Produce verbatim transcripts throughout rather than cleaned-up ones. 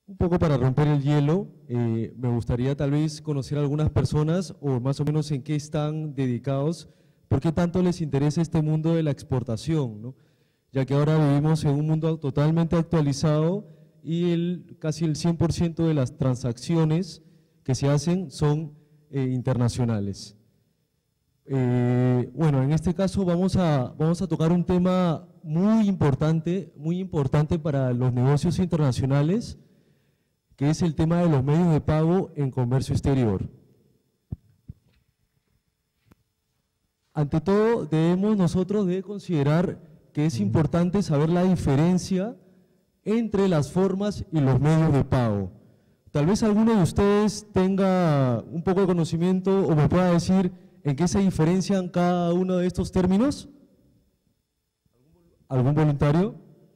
Un poco para romper el hielo, eh, me gustaría tal vez conocer a algunas personas o más o menos en qué están dedicados, por qué tanto les interesa este mundo de la exportación, ¿no? Ya que ahora vivimos en un mundo totalmente actualizado y el, casi el cien por ciento de las transacciones que se hacen son eh, internacionales. Eh, bueno, en este caso vamos a, vamos a tocar un tema muy importante, muy importante para los negocios internacionales, que es el tema de los medios de pago en comercio exterior. Ante todo, debemos nosotros de considerar que es importante saber la diferencia entre las formas y los medios de pago. Tal vez alguno de ustedes tenga un poco de conocimiento o me pueda decir en qué se diferencian cada uno de estos términos. ¿Algún voluntario?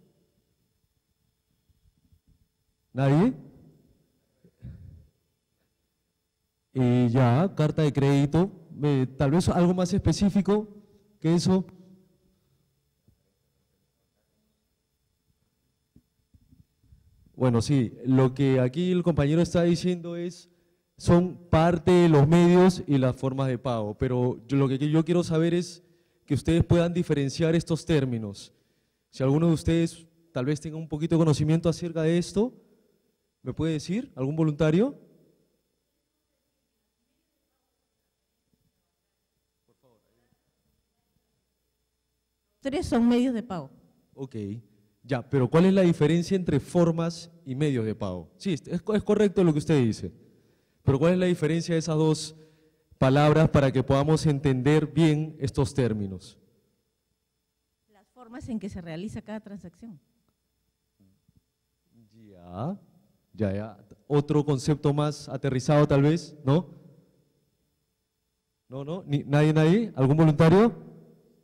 ¿Nadie? Eh, ya, carta de crédito, eh, tal vez algo más específico que eso. Bueno, sí, lo que aquí el compañero está diciendo es, son parte de los medios y las formas de pago, pero yo, lo que yo quiero saber es que ustedes puedan diferenciar estos términos. Si alguno de ustedes tal vez tenga un poquito de conocimiento acerca de esto, ¿me puede decir? ¿Algún voluntario? Tres son medios de pago. Ok, ya, pero ¿cuál es la diferencia entre formas y medios de pago? Sí, es, es correcto lo que usted dice, pero ¿cuál es la diferencia de esas dos palabras para que podamos entender bien estos términos? Las formas en que se realiza cada transacción. Ya, ya, ya. Otro concepto más aterrizado tal vez, ¿no? No, no, ¿Ni, nadie, nadie, ¿algún voluntario?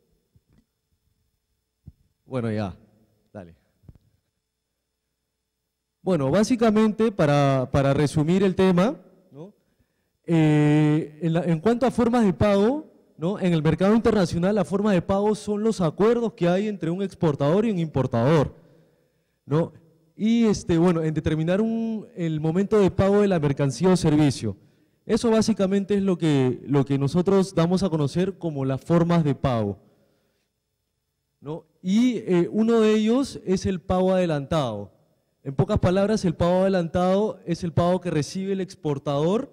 Bueno, ya, dale. Bueno, básicamente, para, para resumir el tema, ¿no? eh, en, la, en cuanto a formas de pago, ¿no? En el mercado internacional, la forma de pago son los acuerdos que hay entre un exportador y un importador, ¿no? Y, este, bueno, en determinar un, el momento de pago de la mercancía o servicio. Eso básicamente es lo que, lo que nosotros damos a conocer como las formas de pago, ¿no? Y eh, uno de ellos es el pago adelantado. En pocas palabras, el pago adelantado es el pago que recibe el exportador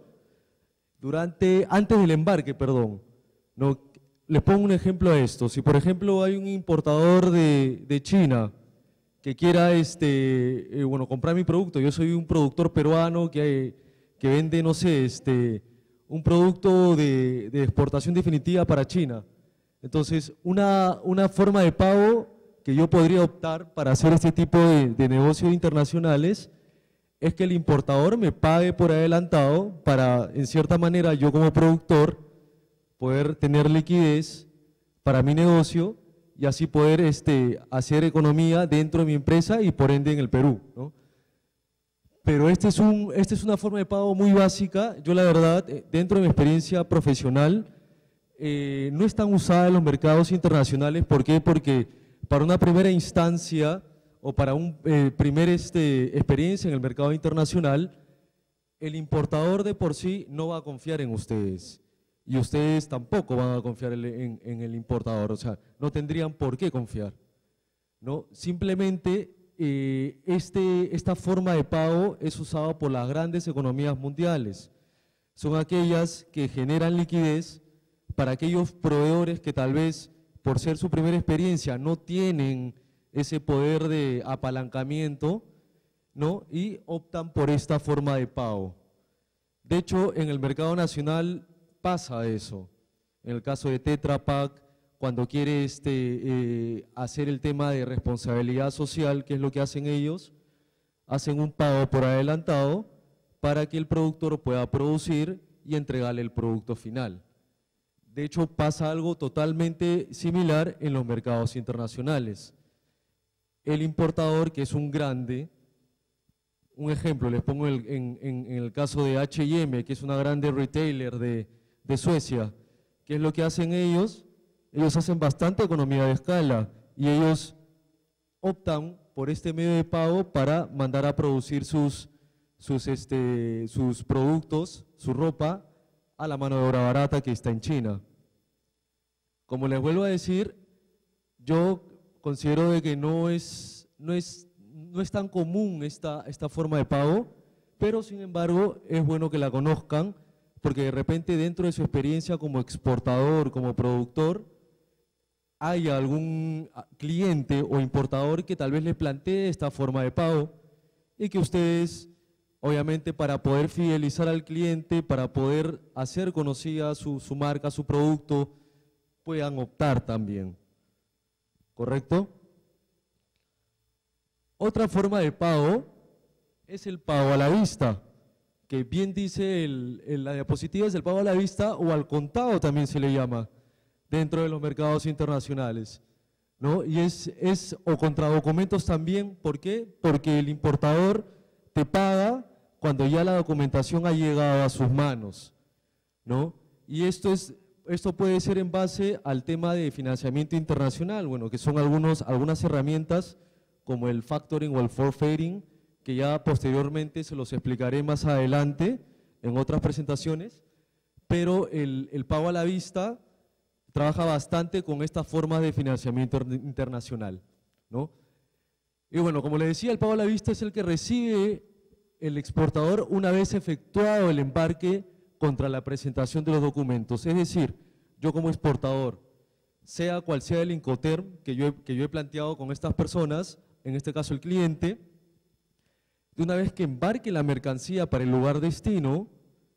durante, antes del embarque, perdón, ¿no? Les pongo un ejemplo a esto. Si por ejemplo hay un importador de, de China que quiera este, eh, bueno, comprar mi producto, yo soy un productor peruano que, que vende, no sé, este, un producto de, de exportación definitiva para China. Entonces, una, una forma de pago que yo podría optar para hacer este tipo de, de negocios internacionales es que el importador me pague por adelantado para, en cierta manera, yo como productor poder tener liquidez para mi negocio y así poder este, hacer economía dentro de mi empresa y por ende en el Perú, ¿no? Pero este es un, esta es una forma de pago muy básica. Yo la verdad, dentro de mi experiencia profesional, Eh, no es tan usada en los mercados internacionales. ¿Por qué? Porque para una primera instancia o para una eh, primera este, experiencia en el mercado internacional, el importador de por sí no va a confiar en ustedes y ustedes tampoco van a confiar en, en, en el importador, o sea, no tendrían por qué confiar, ¿no? Simplemente eh, este, esta forma de pago es usada por las grandes economías mundiales, son aquellas que generan liquidez para aquellos proveedores que tal vez por ser su primera experiencia no tienen ese poder de apalancamiento, ¿no? Y optan por esta forma de pago. De hecho, en el mercado nacional pasa eso. En el caso de Tetra Pak, cuando quiere este, eh, hacer el tema de responsabilidad social, que es lo que hacen ellos, hacen un pago por adelantado para que el productor pueda producir y entregarle el producto final. De hecho, pasa algo totalmente similar en los mercados internacionales. El importador, que es un grande, un ejemplo, les pongo el, en, en, en el caso de H y M, que es una grande retailer de, de Suecia. ¿Qué es lo que hacen ellos? Ellos hacen bastante economía de escala y ellos optan por este medio de pago para mandar a producir sus, sus, este, sus productos, su ropa, a la mano de obra barata que está en China. Como les vuelvo a decir, yo considero de que no es, no es, no es tan común esta, esta forma de pago, pero sin embargo es bueno que la conozcan, porque de repente dentro de su experiencia como exportador, como productor, hay algún cliente o importador que tal vez le plantee esta forma de pago y que ustedes, obviamente, para poder fidelizar al cliente, para poder hacer conocida su, su marca, su producto, puedan optar también. ¿Correcto? Otra forma de pago es el pago a la vista, que bien dice el, el, la diapositiva, es el pago a la vista o al contado también se le llama dentro de los mercados internacionales, ¿no? Y es, es o contra documentos también, ¿por qué? Porque el importador te paga cuando ya la documentación ha llegado a sus manos, ¿no? Y esto, es, esto puede ser en base al tema de financiamiento internacional, bueno, que son algunos, algunas herramientas como el factoring o el forfaiting, que ya posteriormente se los explicaré más adelante en otras presentaciones, pero el, el pago a la vista trabaja bastante con estas formas de financiamiento internacional, ¿no? Y bueno, como les decía, el pago a la vista es el que recibe el exportador una vez efectuado el embarque contra la presentación de los documentos. Es decir, yo como exportador, sea cual sea el Incoterm que yo he, que yo he planteado con estas personas, en este caso el cliente, de una vez que embarque la mercancía para el lugar destino,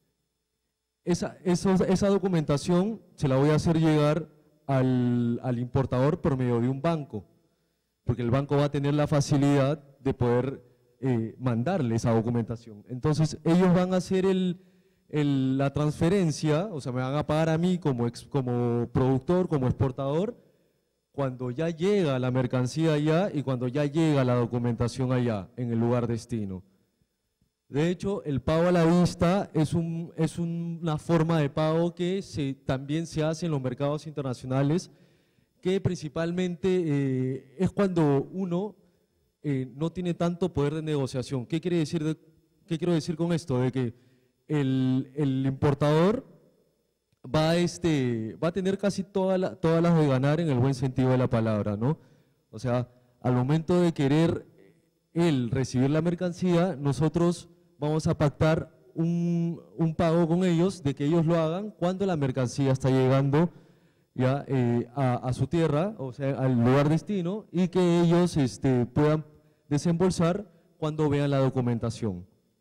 esa, esa, esa documentación se la voy a hacer llegar al, al importador por medio de un banco, porque el banco va a tener la facilidad de poder eh, mandarle esa documentación. Entonces ellos van a hacer el, el, la transferencia, o sea, me van a pagar a mí como, ex, como productor, como exportador, cuando ya llega la mercancía allá y cuando ya llega la documentación allá, en el lugar destino. De hecho, el pago a la vista es, un, es un, una forma de pago que se, también se hace en los mercados internacionales, que principalmente eh, es cuando uno eh, no tiene tanto poder de negociación. ¿Qué quiere decir de, qué quiero decir con esto? De que el, el importador va a, este, va a tener casi toda la, todas las de ganar en el buen sentido de la palabra, ¿no? O sea, al momento de querer él recibir la mercancía, nosotros vamos a pactar un, un pago con ellos de que ellos lo hagan cuando la mercancía está llegando ya eh, a, a su tierra, o sea, al lugar destino, y que ellos este, puedan desembolsar cuando vean la documentación.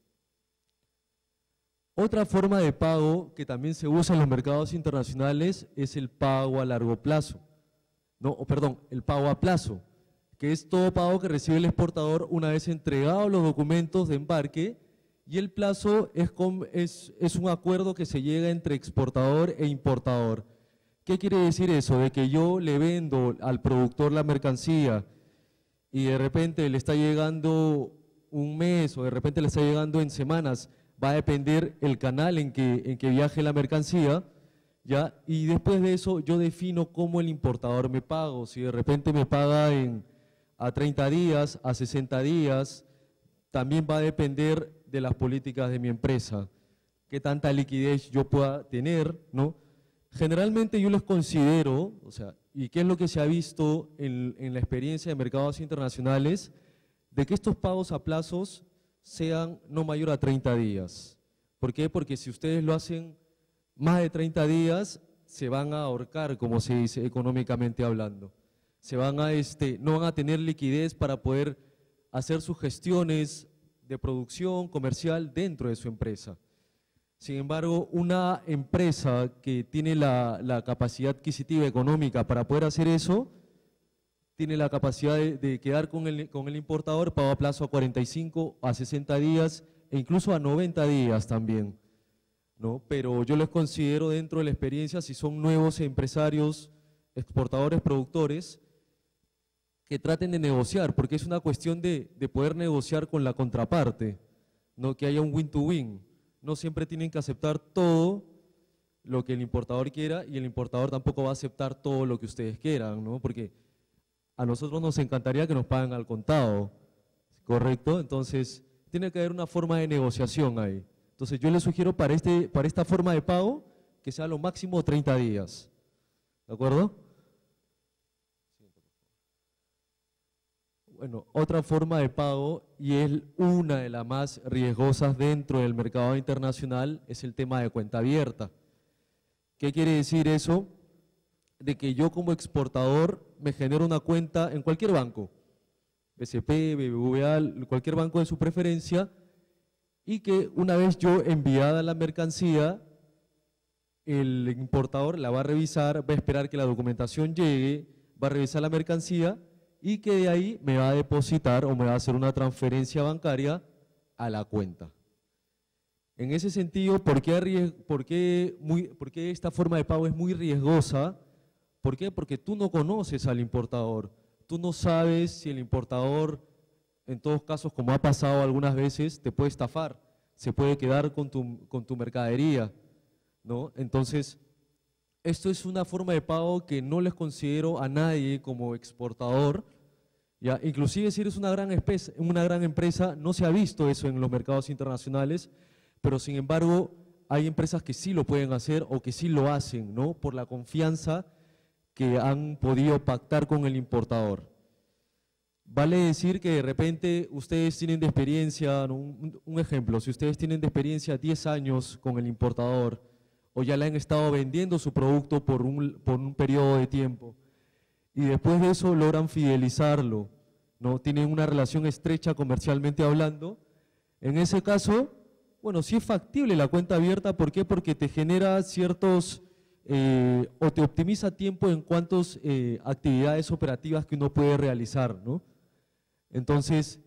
Otra forma de pago que también se usa en los mercados internacionales es el pago a largo plazo, no, o perdón, el pago a plazo, que es todo pago que recibe el exportador una vez entregados los documentos de embarque, y el plazo es, con, es, es un acuerdo que se llega entre exportador e importador. ¿Qué quiere decir eso? De que yo le vendo al productor la mercancía y de repente le está llegando un mes o de repente le está llegando en semanas, va a depender el canal en que, en que viaje la mercancía, ¿ya? Y después de eso yo defino cómo el importador me paga, si de repente me paga en, a treinta días, a sesenta días, también va a depender de las políticas de mi empresa, qué tanta liquidez yo pueda tener, ¿no? Generalmente yo les considero, o sea, y qué es lo que se ha visto en, en la experiencia de mercados internacionales, de que estos pagos a plazos sean no mayor a treinta días. ¿Por qué? Porque si ustedes lo hacen más de treinta días, se van a ahorcar, como se dice económicamente hablando. Se van a, este, no van a tener liquidez para poder hacer sus gestiones de producción comercial dentro de su empresa. Sin embargo, una empresa que tiene la, la capacidad adquisitiva económica para poder hacer eso, tiene la capacidad de, de quedar con el, con el importador pago a plazo a cuarenta y cinco, a sesenta días e incluso a noventa días también, ¿no? Pero yo les considero dentro de la experiencia, si son nuevos empresarios, exportadores, productores, que traten de negociar, porque es una cuestión de, de poder negociar con la contraparte, ¿no? Que haya un win-to-win. No siempre tienen que aceptar todo lo que el importador quiera y el importador tampoco va a aceptar todo lo que ustedes quieran, ¿no? Porque a nosotros nos encantaría que nos paguen al contado, ¿correcto? Entonces, tiene que haber una forma de negociación ahí. Entonces yo le sugiero para, este, para esta forma de pago que sea lo máximo treinta días. ¿De acuerdo? Bueno, otra forma de pago, y es una de las más riesgosas dentro del mercado internacional, es el tema de cuenta abierta. ¿Qué quiere decir eso? De que yo como exportador me genero una cuenta en cualquier banco, B C P, B B V A, cualquier banco de su preferencia, y que una vez yo enviada la mercancía, el importador la va a revisar, va a esperar que la documentación llegue, va a revisar la mercancía y que de ahí me va a depositar o me va a hacer una transferencia bancaria a la cuenta. En ese sentido, ¿por qué, por qué, muy, por qué esta forma de pago es muy riesgosa? ¿Por qué? Porque tú no conoces al importador, tú no sabes si el importador, en todos casos, como ha pasado algunas veces, te puede estafar, se puede quedar con tu, con tu mercadería, ¿no? Entonces, esto es una forma de pago que no les considero a nadie como exportador, ¿ya? Inclusive si eres una gran, espesa, una gran empresa, no se ha visto eso en los mercados internacionales, pero sin embargo hay empresas que sí lo pueden hacer o que sí lo hacen, ¿no? Por la confianza que han podido pactar con el importador. Vale decir que de repente ustedes tienen de experiencia, ¿no? un, un ejemplo, si ustedes tienen de experiencia diez años con el importador o ya le han estado vendiendo su producto por un, por un periodo de tiempo y después de eso logran fidelizarlo, ¿no? Tienen una relación estrecha comercialmente hablando, en ese caso, bueno, sí es factible la cuenta abierta. ¿Por qué? Porque te genera ciertos, eh, o te optimiza tiempo en cuantas eh, actividades operativas que uno puede realizar, ¿no? Entonces,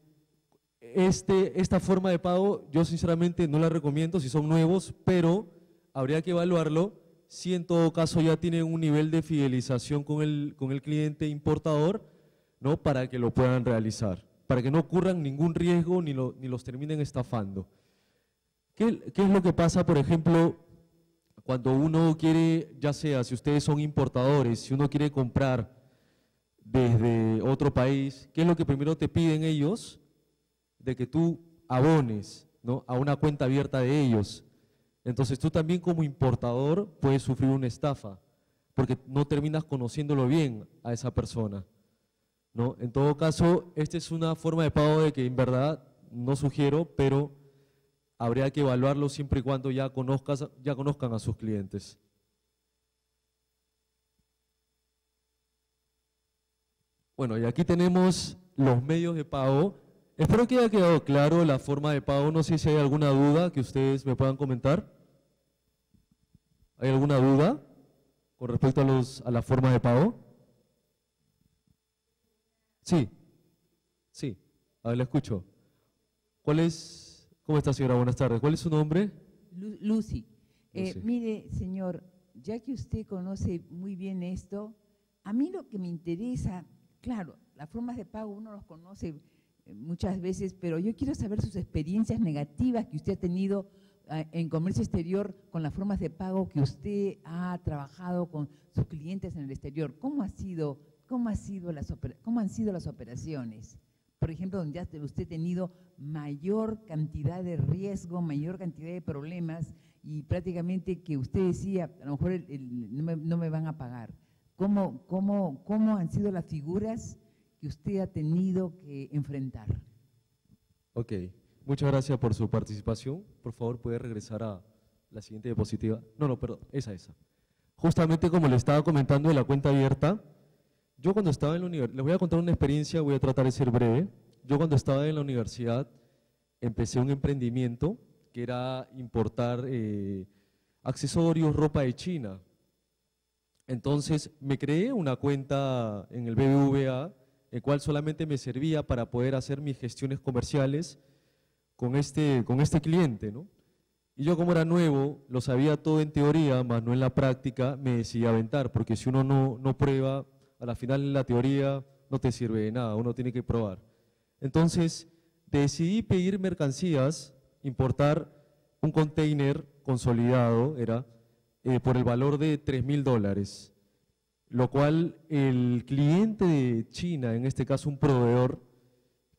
este, esta forma de pago yo sinceramente no la recomiendo si son nuevos, pero habría que evaluarlo si en todo caso ya tienen un nivel de fidelización con el, con el cliente importador, ¿no? Para que lo puedan realizar, para que no ocurran ningún riesgo ni, lo, ni los terminen estafando. ¿Qué, ¿Qué es lo que pasa, por ejemplo, cuando uno quiere, ya sea si ustedes son importadores, si uno quiere comprar desde otro país, ¿qué es lo que primero te piden ellos? De que tú abones, ¿no? A una cuenta abierta de ellos. Entonces tú también como importador puedes sufrir una estafa, porque no terminas conociéndolo bien a esa persona, ¿no? En todo caso, esta es una forma de pago de que en verdad no sugiero, pero habría que evaluarlo siempre y cuando ya, conozcas, ya conozcan a sus clientes. Bueno, y aquí tenemos los medios de pago. Espero que haya quedado claro la forma de pago. No sé si hay alguna duda que ustedes me puedan comentar. ¿Hay alguna duda con respecto a, los, a la forma de pago? Sí, sí, a ver, la escucho. ¿Cuál es, cómo está, señora? Buenas tardes. ¿Cuál es su nombre? Lucy. Eh, Lucy. Mire, señor, ya que usted conoce muy bien esto, a mí lo que me interesa, claro, las formas de pago uno los conoce muchas veces, pero yo quiero saber sus experiencias negativas que usted ha tenido en comercio exterior con las formas de pago que usted ha trabajado con sus clientes en el exterior. ¿Cómo ha sido, cómo ha sido las, cómo han sido las operaciones? Por ejemplo, donde usted ha tenido mayor cantidad de riesgo, mayor cantidad de problemas y prácticamente que usted decía, a lo mejor el, el, no, me, no me van a pagar. ¿Cómo, cómo, ¿Cómo han sido las figuras que usted ha tenido que enfrentar? Ok, muchas gracias por su participación. Por favor, puede regresar a la siguiente diapositiva. No, no, perdón, esa, esa. Justamente como le estaba comentando de la cuenta abierta, yo cuando estaba en la universidad, les voy a contar una experiencia, voy a tratar de ser breve. Yo cuando estaba en la universidad empecé un emprendimiento que era importar eh, accesorios, ropa de China. Entonces me creé una cuenta en el B B V A, el cual solamente me servía para poder hacer mis gestiones comerciales con este, con este cliente, ¿no? Y yo como era nuevo, lo sabía todo en teoría, más no en la práctica, me decidí a aventar, porque si uno no, no prueba, a la final la teoría no te sirve de nada, uno tiene que probar. Entonces decidí pedir mercancías, importar un container consolidado, era, eh, por el valor de tres mil dólares, lo cual el cliente de China, en este caso un proveedor,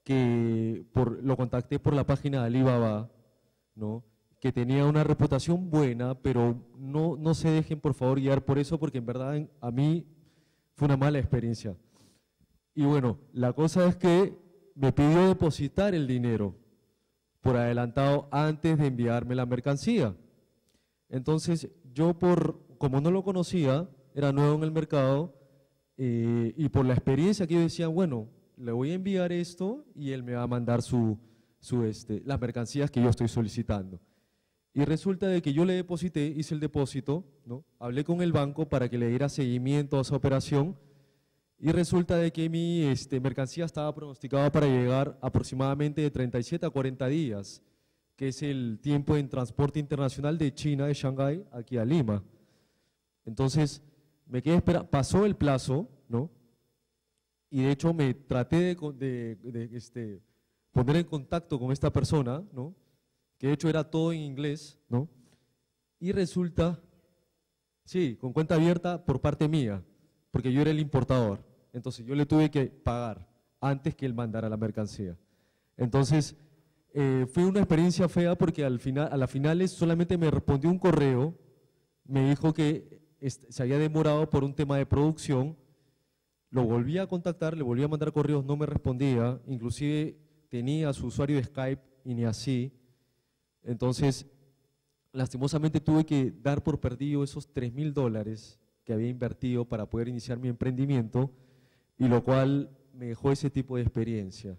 que por, lo contacté por la página de Alibaba, ¿no? Que tenía una reputación buena, pero no, no se dejen por favor guiar por eso, porque en verdad a mí fue una mala experiencia. Y bueno, la cosa es que me pidió depositar el dinero por adelantado antes de enviarme la mercancía. Entonces yo, por como no lo conocía, era nuevo en el mercado, eh, y por la experiencia que yo decía, bueno, le voy a enviar esto y él me va a mandar su, su, este, las mercancías que yo estoy solicitando. Y resulta de que yo le deposité, hice el depósito, ¿no? Hablé con el banco para que le diera seguimiento a esa operación, y resulta de que mi este, mercancía estaba pronosticada para llegar aproximadamente de treinta y siete a cuarenta días, que es el tiempo en transporte internacional de China, de Shanghái, aquí a Lima. Entonces, me quedé esperando, pasó el plazo, ¿no? Y de hecho me traté de, de, de este, poner en contacto con esta persona, ¿no? Que de hecho era todo en inglés, ¿no? Y resulta, sí, con cuenta abierta por parte mía, porque yo era el importador. Entonces yo le tuve que pagar antes que él mandara la mercancía. Entonces eh, fue una experiencia fea porque al final, a las finales solamente me respondió un correo, me dijo que se había demorado por un tema de producción, lo volví a contactar, le volví a mandar correos, no me respondía, inclusive tenía su usuario de Skype y ni así. Entonces, lastimosamente tuve que dar por perdido esos tres mil dólares que había invertido para poder iniciar mi emprendimiento, y lo cual me dejó ese tipo de experiencia.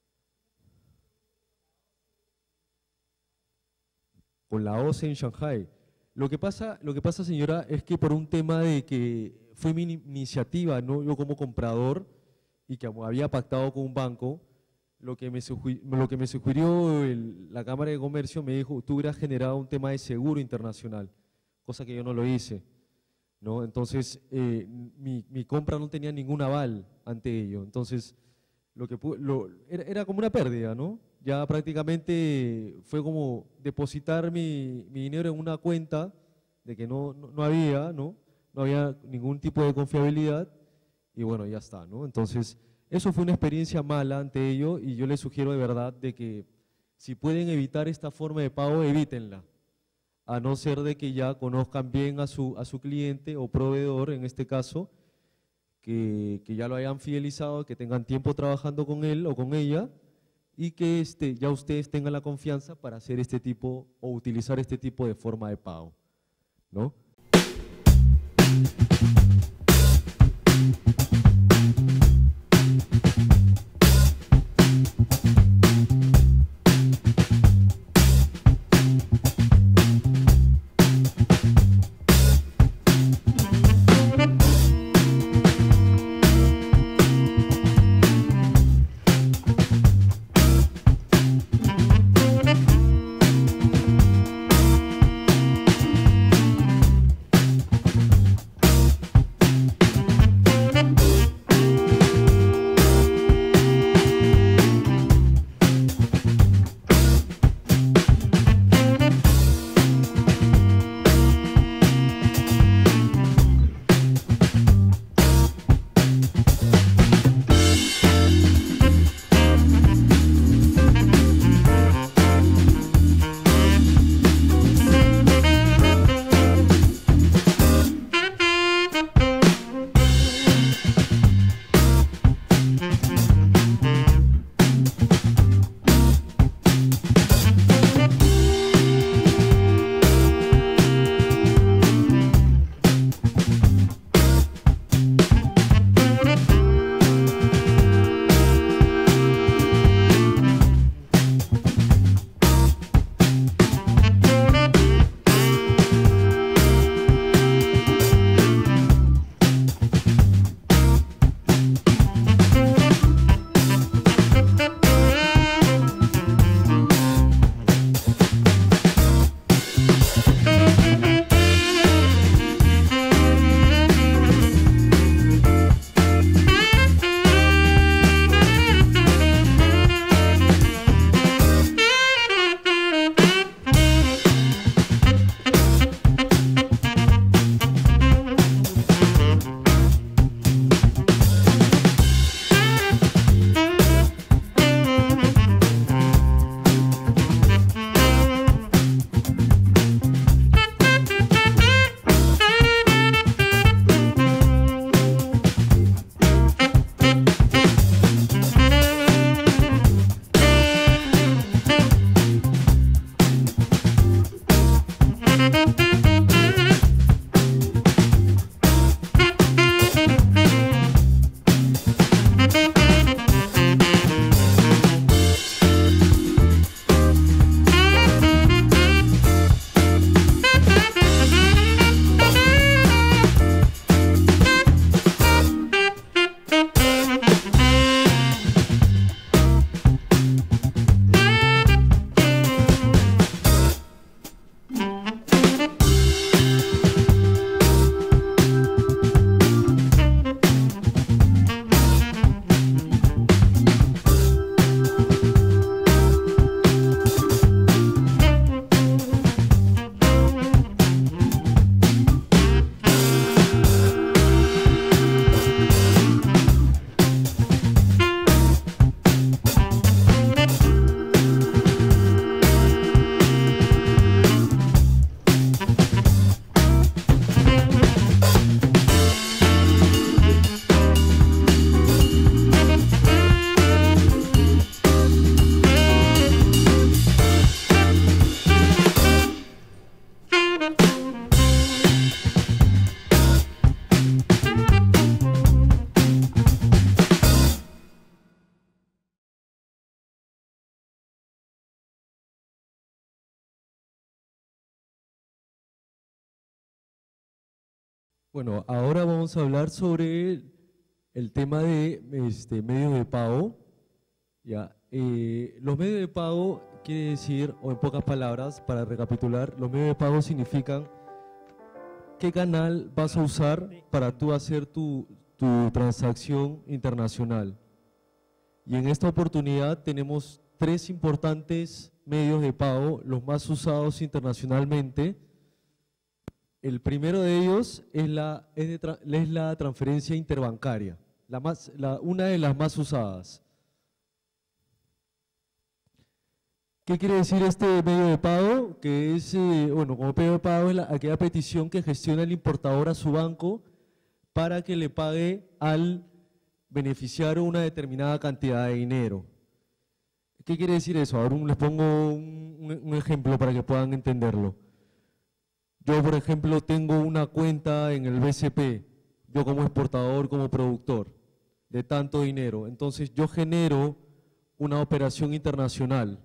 Con la O C E en Shanghái. Lo que pasa, lo que pasa, señora, es que por un tema de que fue mi iniciativa, ¿no? Yo como comprador, y que había pactado con un banco, lo que me, lo que me sugirió el, la Cámara de Comercio me dijo, tú hubieras generado un tema de seguro internacional, cosa que yo no lo hice, ¿no? Entonces, eh, mi, mi compra no tenía ningún aval ante ello. Entonces, lo que lo, era, era como una pérdida, ¿no? Ya prácticamente fue como depositar mi, mi dinero en una cuenta de que no, no, no había, ¿no? No había ningún tipo de confiabilidad, y bueno, ya está, ¿no? Entonces, eso fue una experiencia mala ante ello, y yo les sugiero de verdad de que si pueden evitar esta forma de pago, evítenla, a no ser de que ya conozcan bien a su, a su cliente o proveedor, en este caso, que, que ya lo hayan fidelizado, que tengan tiempo trabajando con él o con ella, y que este, ya ustedes tengan la confianza para hacer este tipo o utilizar este tipo de forma de pago, ¿no? Bueno, ahora vamos a hablar sobre el tema de este, medios de pago. Ya, eh, los medios de pago quiere decir, o en pocas palabras, para recapitular, los medios de pago significan qué canal vas a usar para tú hacer tu, tu transacción internacional. Y en esta oportunidad tenemos tres importantes medios de pago, los más usados internacionalmente. El primero de ellos es la, es de tra- es la transferencia interbancaria, la más, la, una de las más usadas. ¿Qué quiere decir este medio de pago? Que es, eh, bueno, como medio de pago es la, aquella petición que gestiona el importador a su banco para que le pague al beneficiario una determinada cantidad de dinero. ¿Qué quiere decir eso? Ahora les pongo un, un- un ejemplo para que puedan entenderlo. Yo, por ejemplo, tengo una cuenta en el B C P, yo como exportador, como productor, de tanto dinero. Entonces, yo genero una operación internacional.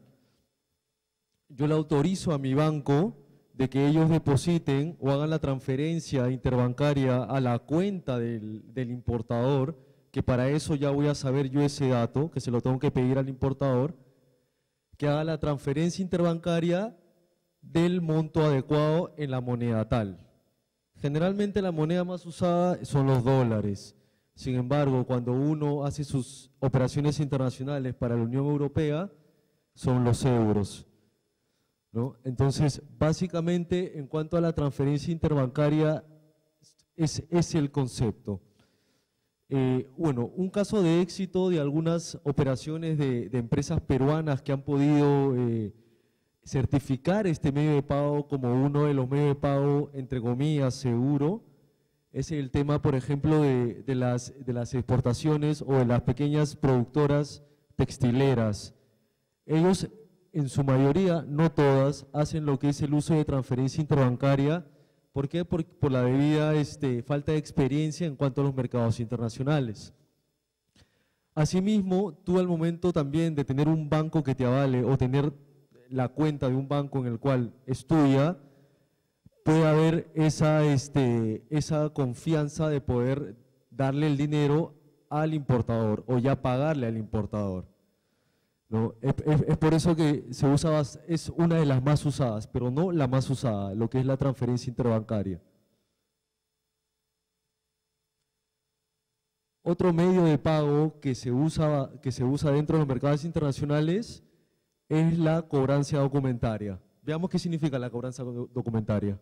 Yo le autorizo a mi banco de que ellos depositen o hagan la transferencia interbancaria a la cuenta del, del importador, que para eso ya voy a saber yo ese dato, que se lo tengo que pedir al importador, que haga la transferencia interbancaria del monto adecuado en la moneda tal. Generalmente la moneda más usada son los dólares. Sin embargo, cuando uno hace sus operaciones internacionales para la Unión Europea, son los euros, ¿no? Entonces, básicamente, en cuanto a la transferencia interbancaria, es, es el concepto. Eh, bueno, un caso de éxito de algunas operaciones de, de empresas peruanas que han podido eh, certificar este medio de pago como uno de los medios de pago, entre comillas, seguro, es el tema, por ejemplo, de, de, las, de las exportaciones o de las pequeñas productoras textileras. Ellos, en su mayoría, no todas, hacen lo que es el uso de transferencia interbancaria. ¿Por qué? Por, por la debida este, falta de experiencia en cuanto a los mercados internacionales. Asimismo, tú al momento también de tener un banco que te avale o tener la cuenta de un banco en el cual es tuya, puede haber esa, este, esa confianza de poder darle el dinero al importador o ya pagarle al importador, ¿no? Es, es- es por eso que se usa, bas- es una de las más usadas, pero no la más usada, lo que es la transferencia interbancaria. Otro medio de pago que se usa, que se usa dentro de los mercados internacionales es la cobranza documentaria. Veamos qué significa la cobranza do- documentaria.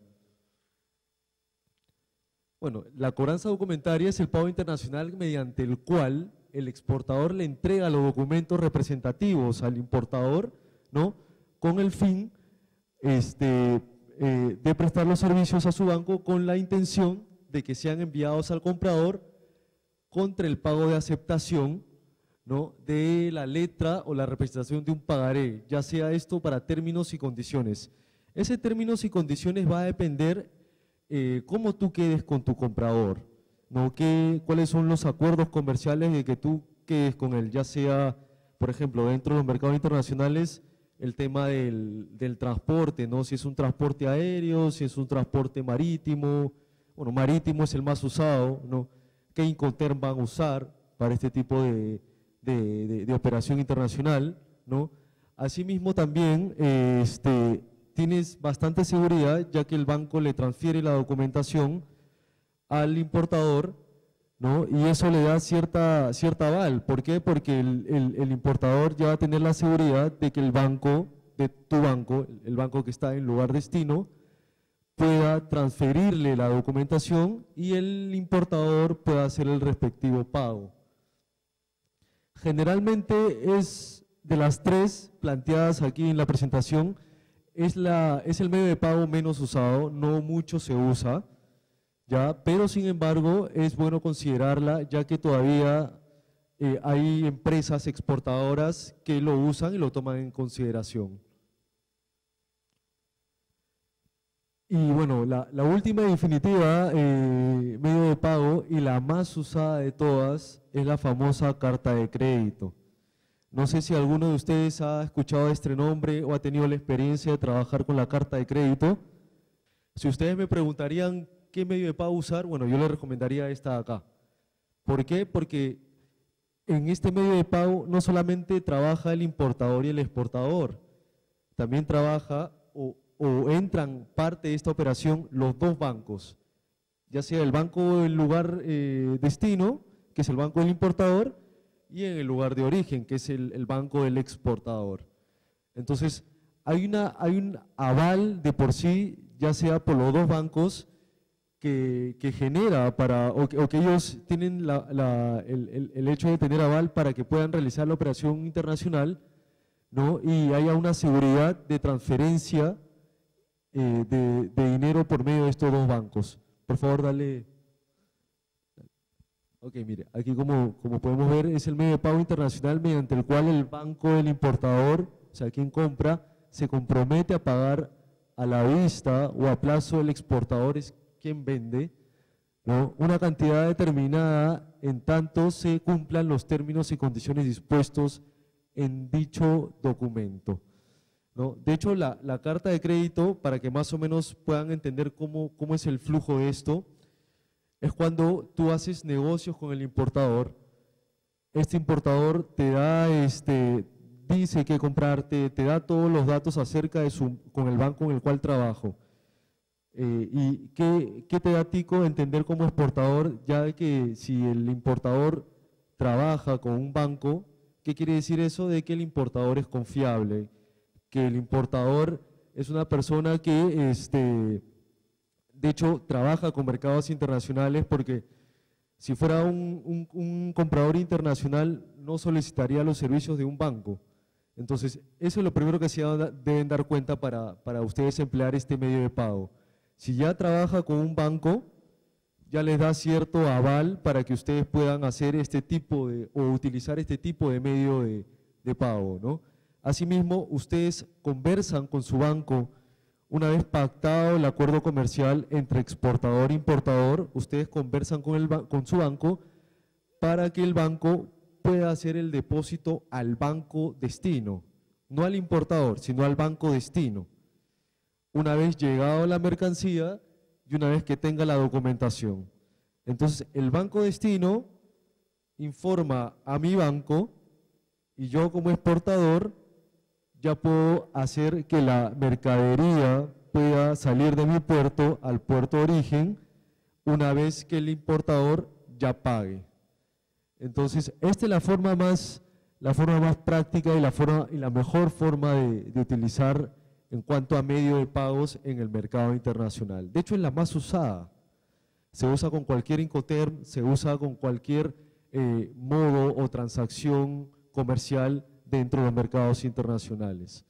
Bueno, la cobranza documentaria es el pago internacional mediante el cual el exportador le entrega los documentos representativos al importador, ¿no? Con el fin este, eh, de prestar los servicios a su banco con la intención de que sean enviados al comprador contra el pago de aceptación, ¿no? De la letra o la representación de un pagaré, ya sea esto para términos y condiciones. Ese términos y condiciones va a depender eh, cómo tú quedes con tu comprador, ¿no? ¿Qué, cuáles son los acuerdos comerciales de que tú quedes con él? Ya sea, por ejemplo, dentro de los mercados internacionales, el tema del, del transporte, ¿no? Si es un transporte aéreo, si es un transporte marítimo. Bueno, marítimo es el más usado, ¿no? ¿Qué Incoterm van a usar para este tipo de, de, de- de operación internacional, ¿no? Asimismo también eh, este, tienes bastante seguridad, ya que el banco le transfiere la documentación al importador, ¿no? Y eso le da cierta, cierta aval. ¿Por qué? Porque el, el- el importador ya va a tener la seguridad de que el banco, de tu banco, el banco que está en lugar destino, pueda transferirle la documentación y el importador pueda hacer el respectivo pago. Generalmente es de las tres planteadas aquí en la presentación, es, la, es el medio de pago menos usado, no mucho se usa, ¿ya? Pero sin embargo es bueno considerarla, ya que todavía eh, hay empresas exportadoras que lo usan y lo toman en consideración. Y bueno, la, la última y definitiva eh, medio de pago y la más usada de todas es la famosa carta de crédito. No sé si alguno de ustedes ha escuchado este nombre o ha tenido la experiencia de trabajar con la carta de crédito. Si ustedes me preguntarían qué medio de pago usar, bueno, yo le recomendaría esta de acá. ¿Por qué? Porque en este medio de pago no solamente trabaja el importador y el exportador, también trabaja o, o entran parte de esta operación los dos bancos, ya sea el banco del lugar eh, destino, que es el banco del importador, y en el lugar de origen, que es el, el banco del exportador. Entonces, hay, una, hay un aval de por sí, ya sea por los dos bancos, que, que genera para, o que, o que ellos tienen la, la, el, el, el hecho de tener aval para que puedan realizar la operación internacional, ¿no? Y haya una seguridad de transferencia eh, de, de dinero por medio de estos dos bancos. Por favor, dale. Ok, mire, aquí como, como podemos ver es el medio de pago internacional mediante el cual el banco del importador, o sea, quien compra, se compromete a pagar a la vista o a plazo, el exportador es quien vende, ¿no? Una cantidad determinada en tanto se cumplan los términos y condiciones dispuestos en dicho documento, ¿no? De hecho, la, la carta de crédito, para que más o menos puedan entender cómo, cómo es el flujo de esto, es cuando tú haces negocios con el importador, este importador te da, este, dice que comprarte, te da todos los datos acerca de su, con el banco en el cual trabajo. Eh, ¿Y qué, qué te da a ti con entender como exportador, ya de que si el importador trabaja con un banco, ¿qué quiere decir eso? De que el importador es confiable, que el importador es una persona que, este, de hecho, trabaja con mercados internacionales, porque si fuera un, un, un comprador internacional no solicitaría los servicios de un banco. Entonces, eso es lo primero que se deben dar cuenta para, para ustedes emplear este medio de pago. Si ya trabaja con un banco, ya les da cierto aval para que ustedes puedan hacer este tipo de, o utilizar este tipo de medio de, de pago, ¿no? Asimismo, ustedes conversan con su banco, una vez pactado el acuerdo comercial entre exportador e importador, ustedes conversan con, el, con su banco para que el banco pueda hacer el depósito al banco destino, no al importador, sino al banco destino. Una vez llegado la mercancía y una vez que tenga la documentación. Entonces, el banco destino informa a mi banco y yo como exportador ya puedo hacer que la mercadería pueda salir de mi puerto al puerto de origen una vez que el importador ya pague. Entonces, esta es la forma más, la forma más práctica y la, forma, y la mejor forma de, de utilizar en cuanto a medio de pagos en el mercado internacional. De hecho, es la más usada. Se usa con cualquier Incoterm, se usa con cualquier eh, modo o transacción comercial dentro de los mercados internacionales.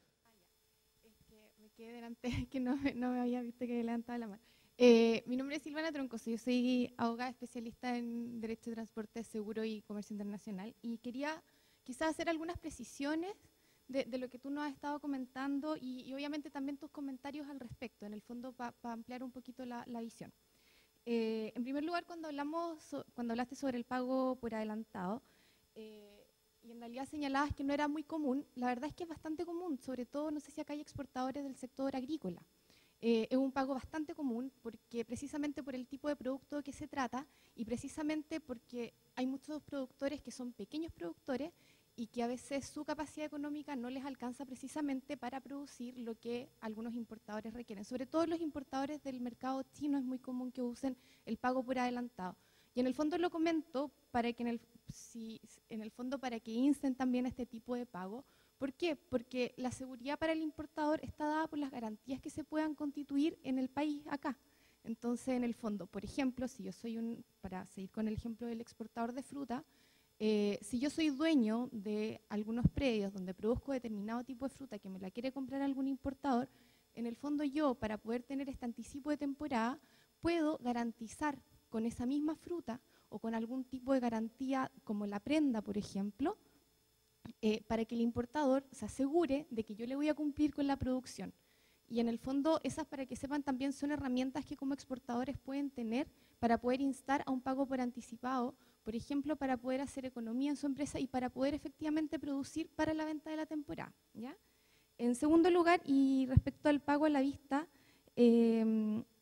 Ah, es que me quedé delante, que no, no me había visto que levantaba la mano. Eh, mi nombre es Silvana Troncoso, yo soy abogada especialista en Derecho de Transporte, Seguro y Comercio Internacional y quería quizás hacer algunas precisiones de, de lo que tú nos has estado comentando y, y obviamente también tus comentarios al respecto, en el fondo para pa ampliar un poquito la, la visión. Eh, en primer lugar, cuando, hablamos so, cuando hablaste sobre el pago por adelantado, eh, y en realidad señalabas que no era muy común, la verdad es que es bastante común, sobre todo, no sé si acá hay exportadores del sector agrícola. Eh, es un pago bastante común porque precisamente por el tipo de producto que se trata y precisamente porque hay muchos productores que son pequeños productores y que a veces su capacidad económica no les alcanza precisamente para producir lo que algunos importadores requieren. Sobre todo los importadores del mercado chino es muy común que usen el pago por adelantado. Y en el fondo lo comento para que en el, si, en el fondo para que insten también este tipo de pago. ¿Por qué? Porque la seguridad para el importador está dada por las garantías que se puedan constituir en el país acá. Entonces, en el fondo, por ejemplo, si yo soy un, para seguir con el ejemplo del exportador de fruta, eh, si yo soy dueño de algunos predios donde produzco determinado tipo de fruta que me la quiere comprar algún importador, en el fondo yo, para poder tener este anticipo de temporada, puedo garantizar con esa misma fruta o con algún tipo de garantía como la prenda, por ejemplo, eh, para que el importador se asegure de que yo le voy a cumplir con la producción. Y en el fondo, esas, para que sepan, también son herramientas que como exportadores pueden tener para poder instar a un pago por anticipado, por ejemplo, para poder hacer economía en su empresa y para poder efectivamente producir para la venta de la temporada, ¿ya? En segundo lugar, y respecto al pago a la vista, eh,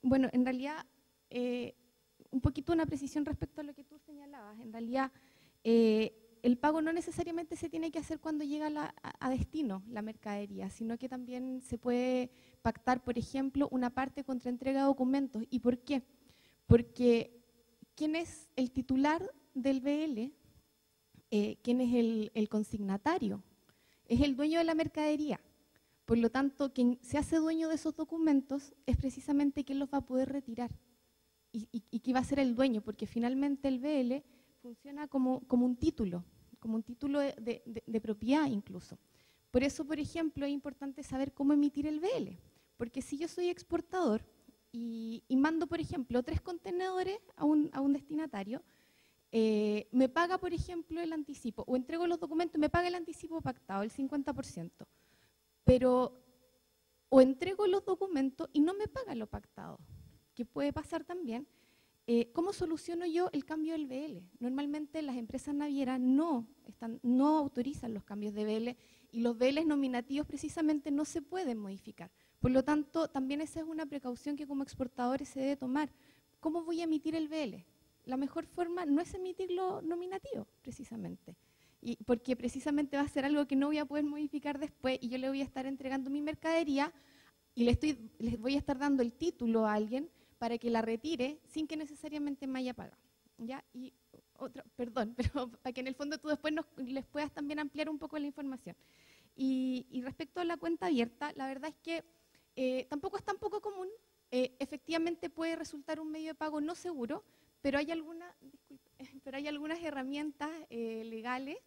Bueno, en realidad, eh, un poquito una precisión respecto a lo que tú señalabas. En realidad, eh, el pago no necesariamente se tiene que hacer cuando llega la, a, a destino la mercadería, sino que también se puede pactar, por ejemplo, una parte contra entrega de documentos. ¿Y por qué? Porque ¿quién es el titular del B L? Eh, ¿Quién es el, el consignatario? Es el dueño de la mercadería. Por lo tanto, quien se hace dueño de esos documentos es precisamente quien los va a poder retirar. Y, y, y que va a ser el dueño, porque finalmente el B L funciona como, como un título, como un título de, de, de propiedad incluso. Por eso, por ejemplo, es importante saber cómo emitir el B L, porque si yo soy exportador y, y mando, por ejemplo, tres contenedores a un, a un destinatario, eh, me paga, por ejemplo, el anticipo, o entrego los documentos y me paga el anticipo pactado, el cincuenta por ciento. Pero o entrego los documentos y no me paga lo pactado, que puede pasar también. Eh, ¿Cómo soluciono yo el cambio del B L? Normalmente las empresas navieras no, están, no autorizan los cambios de B L y los B Ls nominativos precisamente no se pueden modificar. Por lo tanto, también esa es una precaución que como exportadores se debe tomar. ¿Cómo voy a emitir el B L? La mejor forma no es emitirlo nominativo, precisamente. Y porque precisamente va a ser algo que no voy a poder modificar después y yo le voy a estar entregando mi mercadería y le estoy, les voy a estar dando el título a alguien para que la retire sin que necesariamente me haya pagado. ¿Ya? Y otro, perdón, pero para que en el fondo tú después nos, les puedas también ampliar un poco la información. Y, y respecto a la cuenta abierta, la verdad es que eh, tampoco es tan poco común, eh, efectivamente puede resultar un medio de pago no seguro, pero hay, alguna, disculpe, pero hay algunas herramientas eh, legales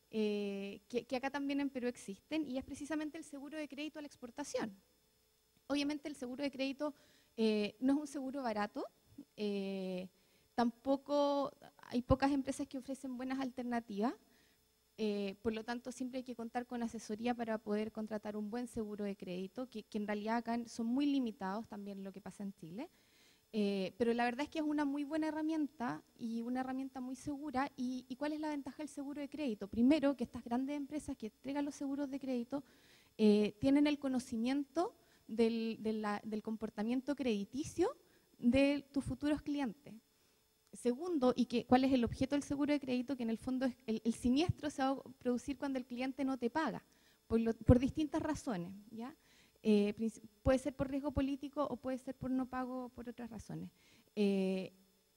Eh, que, que acá también en Perú existen, y es precisamente el seguro de crédito a la exportación. Obviamente el seguro de crédito eh, no es un seguro barato, eh, tampoco hay pocas empresas que ofrecen buenas alternativas, eh, por lo tanto siempre hay que contar con asesoría para poder contratar un buen seguro de crédito, que, que en realidad acá son muy limitados también lo que pasa en Chile. Eh, pero la verdad es que es una muy buena herramienta y una herramienta muy segura. ¿Y, y cuál es la ventaja del seguro de crédito? Primero, que estas grandes empresas que entregan los seguros de crédito eh, tienen el conocimiento del, de la, del comportamiento crediticio de tus futuros clientes. Segundo, y que, ¿cuál es el objeto del seguro de crédito? Que en el fondo es el, el siniestro se va a producir cuando el cliente no te paga, por, lo, por distintas razones, ¿ya? Eh, puede ser por riesgo político o puede ser por no pago por otras razones. Eh,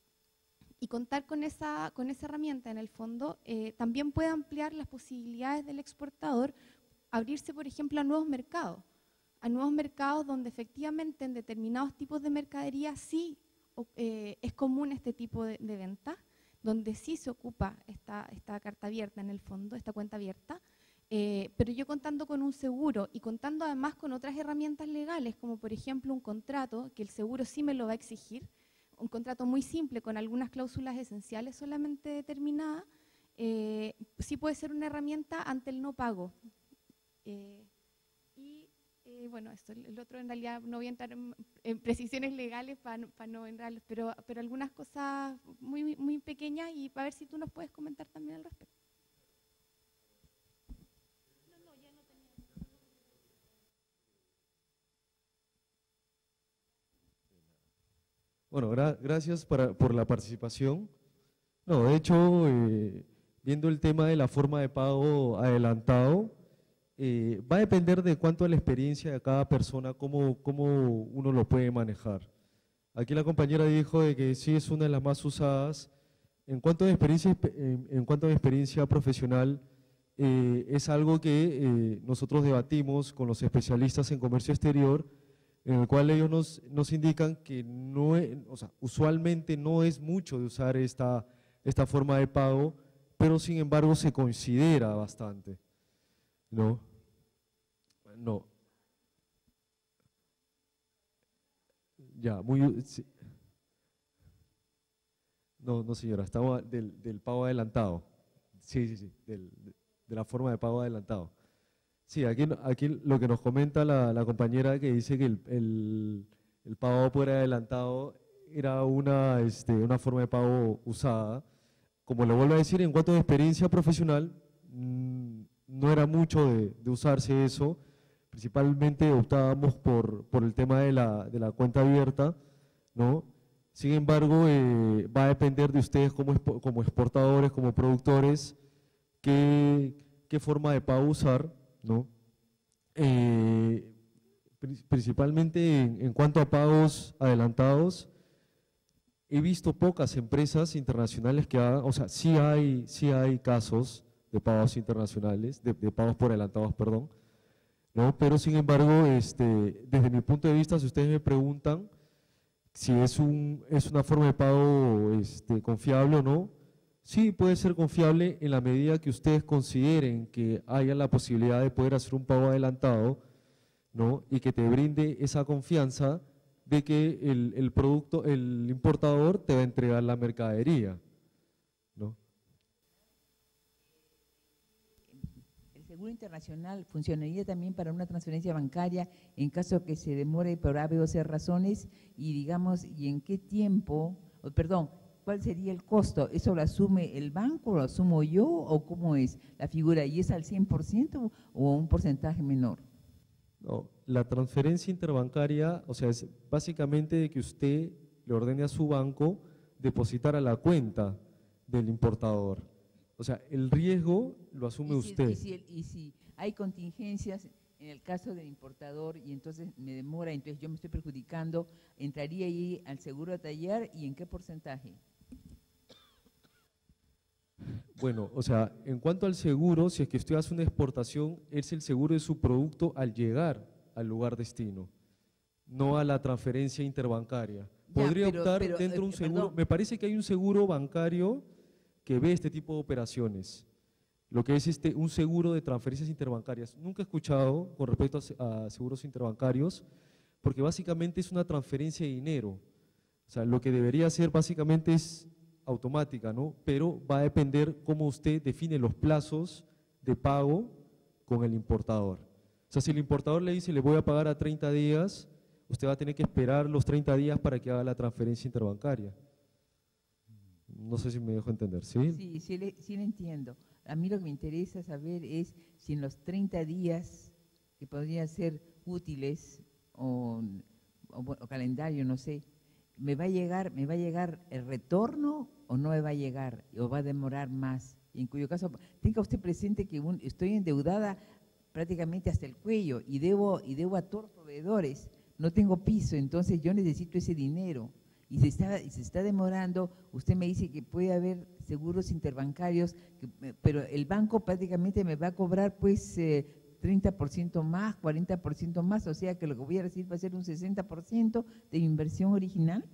y contar con esa, con esa herramienta en el fondo eh, también puede ampliar las posibilidades del exportador, abrirse por ejemplo a nuevos mercados, a nuevos mercados donde efectivamente en determinados tipos de mercadería sí eh, es común este tipo de, de venta, donde sí se ocupa esta, esta carta abierta en el fondo, esta cuenta abierta. Eh, pero yo contando con un seguro y contando además con otras herramientas legales, como por ejemplo un contrato, que el seguro sí me lo va a exigir, un contrato muy simple con algunas cláusulas esenciales solamente determinadas, eh, sí puede ser una herramienta ante el no pago. Eh, y eh, bueno, esto, el otro en realidad no voy a entrar en, en precisiones legales para no, pa no entrar, pero, pero algunas cosas muy, muy pequeñas, y para ver si tú nos puedes comentar también al respecto. Bueno, gra gracias para, por la participación. No, de hecho, eh, viendo el tema de la forma de pago adelantado, eh, va a depender de cuánto es la experiencia de cada persona, cómo, cómo uno lo puede manejar. Aquí la compañera dijo de que sí es una de las más usadas. En cuanto a experiencia, en, en cuanto a experiencia profesional, eh, es algo que eh, nosotros debatimos con los especialistas en comercio exterior, en el cual ellos nos, nos indican que no es, o sea, usualmente no es mucho de usar esta, esta forma de pago, pero sin embargo se considera bastante, ¿no? No. Ya, muy… Sí. No, no señora, estamos del, del pago adelantado. Sí, sí, sí, del, de la forma de pago adelantado. Sí, aquí, aquí lo que nos comenta la, la compañera, que dice que el, el, el pago por adelantado era una, este, una forma de pago usada. Como le vuelvo a decir, en cuanto a experiencia profesional, mmm, no era mucho de, de usarse eso, principalmente optábamos por, por el tema de la, de la cuenta abierta, ¿no? Sin embargo, eh, va a depender de ustedes como, expo- como exportadores, como productores, qué, qué forma de pago usar, ¿no? Eh, pri- principalmente en, en cuanto a pagos adelantados, he visto pocas empresas internacionales que hagan, o sea, sí hay, sí hay casos de pagos internacionales, de, de pagos por adelantados, perdón, ¿no? Pero sin embargo, este, desde mi punto de vista, si ustedes me preguntan si es, un, es una forma de pago este, confiable o no, sí puede ser confiable en la medida que ustedes consideren que haya la posibilidad de poder hacer un pago adelantado, ¿no? Y que te brinde esa confianza de que el, el producto, el importador te va a entregar la mercadería, ¿no? ¿El seguro internacional funcionaría también para una transferencia bancaria en caso que se demore por A, B o C razones? Y digamos, ¿y en qué tiempo, o, perdón, cuál sería el costo? ¿Eso lo asume el banco, lo asumo yo o cómo es la figura? ¿Y es al cien por ciento o a un porcentaje menor? No, la transferencia interbancaria, o sea, es básicamente de que usted le ordene a su banco depositar a la cuenta del importador. O sea, el riesgo lo asume Y si, usted. y si el- y si hay contingencias en el caso del importador y entonces me demora, entonces yo me estoy perjudicando, ¿entraría ahí al seguro a tallar y en qué porcentaje? Bueno, o sea, en cuanto al seguro, si es que usted hace una exportación, es el seguro de su producto al llegar al lugar destino, no a la transferencia interbancaria. Ya, Podría pero- optar pero, dentro de un eh, seguro, perdón. me parece que hay un seguro bancario que ve este tipo de operaciones, lo que es este, un seguro de transferencias interbancarias. Nunca he escuchado con respecto a, se- a seguros interbancarios, porque básicamente es una transferencia de dinero. O sea, lo que debería hacer básicamente es automática, ¿no? Pero va a depender cómo usted define los plazos de pago con el importador. O sea, si el importador le dice le voy a pagar a treinta días, usted va a tener que esperar los treinta días para que haga la transferencia interbancaria. No sé si me dejo entender, ¿sí? Sí, sí le, sí le entiendo. A mí lo que me interesa saber es si en los treinta días que podrían ser útiles o, o, bueno, o calendario, no sé, ¿me va a llegar, me va a llegar el retorno o no me va a llegar o va a demorar más? Y en cuyo caso, tenga usted presente que un- estoy endeudada prácticamente hasta el cuello y debo, y debo a todos los proveedores, no tengo piso, entonces yo necesito ese dinero. Y se está, y se está demorando, usted me dice que puede haber seguros interbancarios, que, eh, pero el banco prácticamente me va a cobrar pues eh, treinta por ciento más, cuarenta por ciento más, o sea que lo que voy a recibir va a ser un sesenta por ciento de mi inversión original.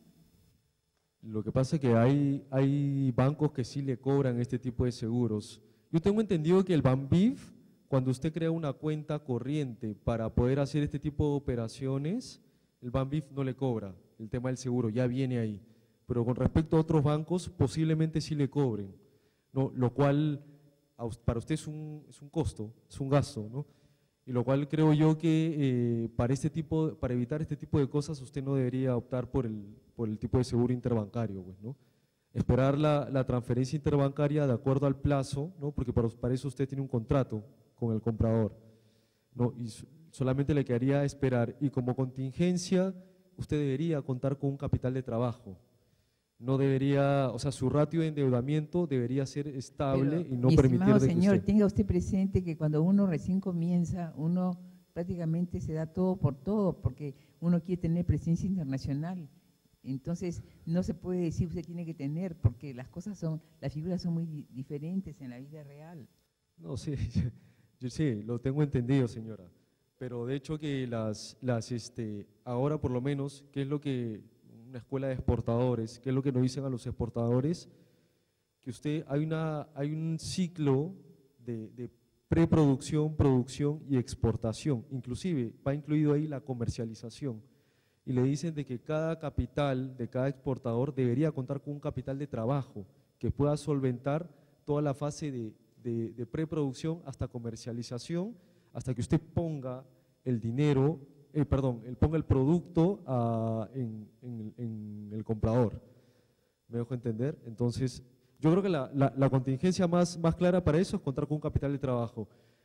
Lo que pasa es que hay, hay bancos que sí le cobran este tipo de seguros. Yo tengo entendido que el Banbif, cuando usted crea una cuenta corriente para poder hacer este tipo de operaciones, el Banbif no le cobra el tema del seguro, ya viene ahí. Pero con respecto a otros bancos, posiblemente sí le cobren, ¿no? Lo cual a us- para usted es un, es un costo, es un gasto, ¿no? Y lo cual creo yo que eh, para, este tipo, para evitar este tipo de cosas usted no debería optar por el, por el tipo de seguro interbancario, pues, ¿no? Esperar la, la transferencia interbancaria de acuerdo al plazo, ¿no? Porque para, para eso usted tiene un contrato con el comprador, ¿no? Y so- solamente le quedaría esperar. Y como contingencia, usted debería contar con un capital de trabajo. No debería, o sea, su ratio de endeudamiento debería ser estable Pero, y no mi permitir estimado de que señor, usted… tenga usted presente que cuando uno recién comienza, uno prácticamente se da todo por todo, porque uno quiere tener presencia internacional. Entonces, no se puede decir usted tiene que tener, porque las cosas son, las figuras son muy di- diferentes en la vida real. No, sí, yo sí, lo tengo entendido, señora. Pero de hecho que las, las este, ahora por lo menos, ¿qué es lo que una escuela de exportadores, qué es lo que nos dicen a los exportadores? Que usted, hay, una, hay un ciclo de, de preproducción, producción y exportación. Inclusive va incluido ahí la comercialización. Y le dicen de que cada capital de cada exportador debería contar con un capital de trabajo que pueda solventar toda la fase de, de, de preproducción hasta comercialización, hasta que usted ponga el dinero, eh, perdón, él ponga el producto ah, en, en- en el comprador. ¿Me dejo entender? Entonces, yo creo que la, la- la contingencia más, más clara para eso es contar con un capital de trabajo.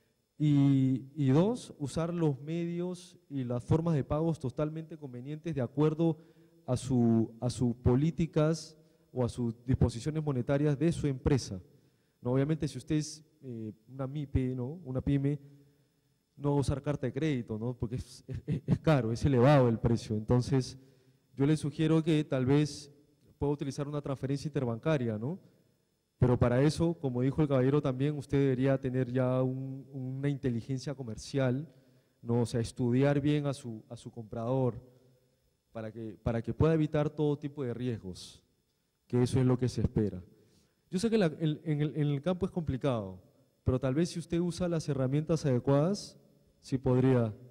Y, y dos, usar los medios y las formas de pagos totalmente convenientes de acuerdo a sus a sus políticas o a sus disposiciones monetarias de su empresa. ¿No? Obviamente, si usted es eh, una MIPE, ¿no? Una pyme, no va a usar carta de crédito, ¿no? Porque es, es, es caro, es elevado el precio. Entonces, yo le sugiero que tal vez pueda utilizar una transferencia interbancaria, ¿no? Pero para eso, como dijo el caballero también, usted debería tener ya un, una inteligencia comercial, ¿no? O sea, estudiar bien a su, a su comprador para que, para que pueda evitar todo tipo de riesgos, que eso es lo que se espera. Yo sé que la, el, en, el, en el campo es complicado, pero tal vez si usted usa las herramientas adecuadas, sí podría